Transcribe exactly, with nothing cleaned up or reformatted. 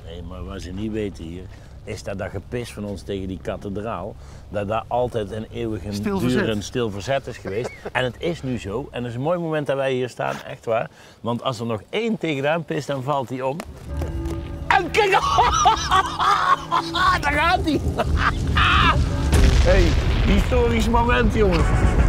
Nee, maar wat ze niet weten hier, is dat dat gepis van ons tegen die kathedraal, dat daar altijd een eeuwig Stil durend verzet. stil verzet is geweest. En het is nu zo. En het is een mooi moment dat wij hier staan, echt waar. Want als er nog één tegenaan pist, dan valt hij om. En kijk, daar gaat hij. Hey, historisch moment, jongen.